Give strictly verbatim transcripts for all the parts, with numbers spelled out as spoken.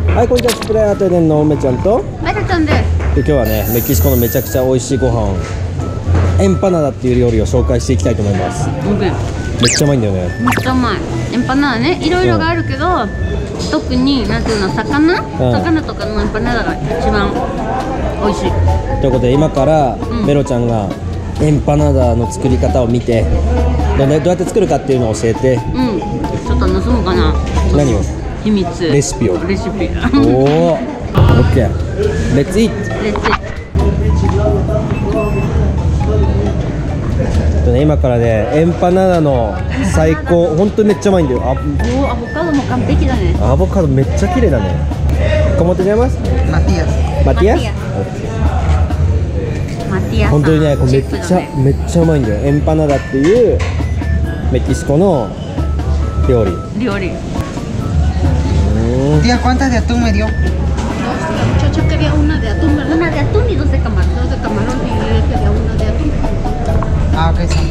はい、こんにちは。スプレーアートエデンの梅ちゃんとメルちゃんです。 で今日はね、メキシコのめちゃくちゃ美味しいご飯エンパナダっていう料理を紹介していきたいと思います。 オッケー。 めっちゃうまいんだよね。 めっちゃうまい。エンパナダね、いろいろがあるけど、特になんていうの、魚、魚とかのエンパナダが一番美味しい。 ということで今から、うん、メロちゃんがエンパナダの作り方を見て、どうやって作るかっていうのを教えて。 うん。ちょっと盗むかな。 何を？ 秘密。 レシピを。 レシピ。 おお。オッケー。レッツイート。 レッツイート。 ね、今からね、エンパナダの最高、本当にめっちゃうまいんだよ。あ、 おー、アボカドも完璧だね。 アボカドめっちゃ綺麗だね。¿Cómo te llamas? Matías。 マティアス。 マティアス。 本当にね、これめっちゃめっちゃうまいんだよ。エンパナダっていうメキシコの料理。 料理。 Tía, ¿cuántas de atún me dio? Yo, yo quería una de atún, ¿verdad? Una de atún y dos de camarón. Dos de camarón y él quería una de atún. Ah, ok, son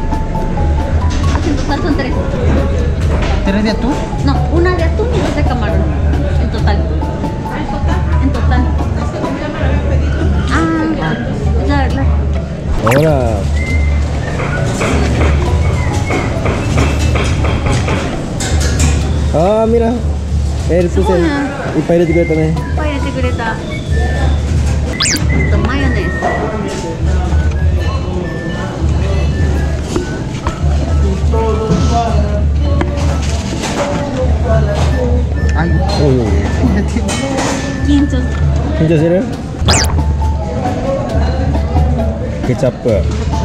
En total son tres. ¿Tres de atún? No, una de atún y dos de camarón. En total. En total. Ah, ya, ya. Ahora. Ah, mira. El puse. Y para ir a también. いっぱい入れてくれた。あとマヨネーズ。 Ay, 緊張。 緊張してる？ケチャップ。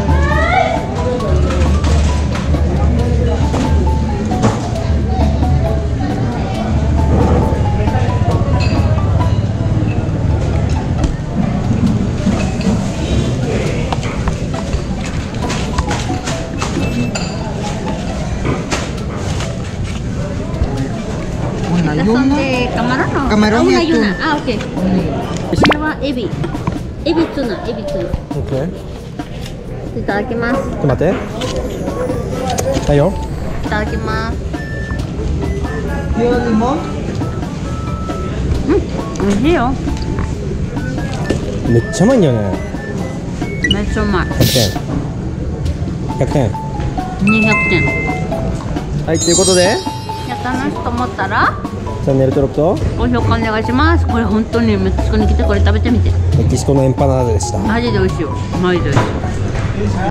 una y Son una. de camarón o Camarón y una y atún. una. Ah, ok. これはエビ。エビツナ、エビツナ。 オッケー。 いただきます。 ちょっと待って。はいよ。 いただきます。 ¿Lleva limón? うん、美味しいよ。 めっちゃうまいんだよね。 めっちゃうまい。 ひゃくてん。ひゃくてん。 にひゃくてん。 はい、ということで。 やったなと思ったらチャンネル登録と高評価お願いします。これ本当にメキシコに来てこれ食べてみて。 メキシコのエンパナダでした。 マジで美味しいよ。マジで美味しい。